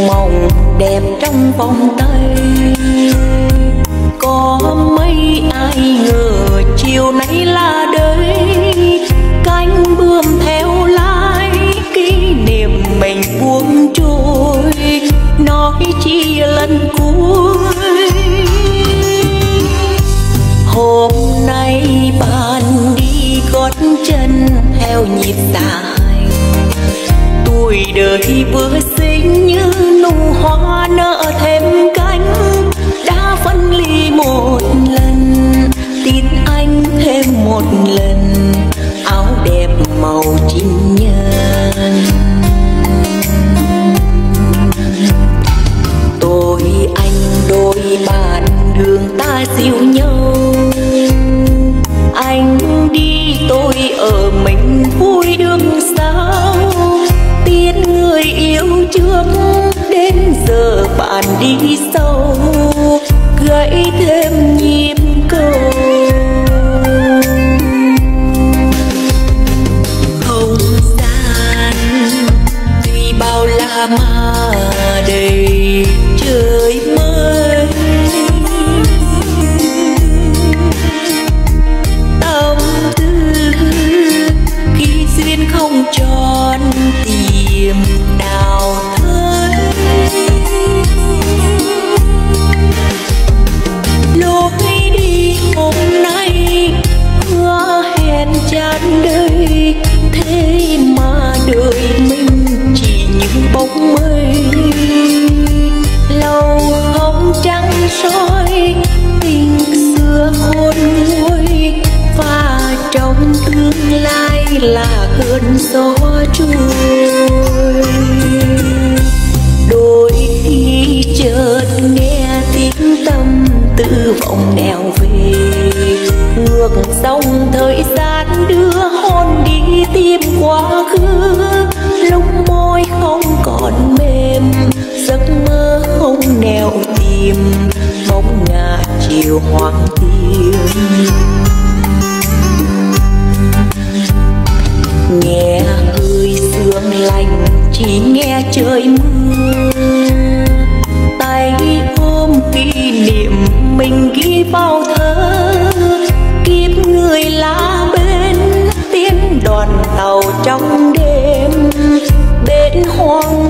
mộng đẹp trong vòng tay. Có mấy ai ngờ chiều nay là đời, cánh bướm theo lái kỷ niệm mình buông trôi, nói chi lần cuối. Hôm nay bạn đi gót chân theo nhịp dài, tuổi đời vừa xinh như nụ hoa nở thêm cánh. Đã phân ly một lần, tin anh thêm một lần, áo đẹp màu chinh nhân. Tôi anh đôi bạn đường ta dìu nhau, anh đi tôi ở mình vui đường sao. Tiếng người yêu trước đến giờ bạn đi sâu, gãy thêm nhịp cầu. Không gian tuy bao la mà đầy trời mới, tâm tư khi duyên không tròn tìm nào thấy. Lối đi hôm nay hứa hẹn tràn đời, thế mà đời mình chỉ như bóng mây. Lâu không trăng soi tình xưa khôn nguôi, và trong tương lai là cơn gió trôi. Đôi khi chợt nghe tiếng tâm tư vọng nẻo về, ngược dòng thời gian đưa hồn đi tìm quá khứ. Lúc môi không còn mềm, giấc mơ không nẻo tìm, bóng ngả chiều hoang tim. Nghe hơi sương lạnh chỉ nghe trời mưa, tay ôm kỷ niệm mình ghi bao thơ. Kiếp người lá bên tiến đoàn tàu trong đêm, bên hoang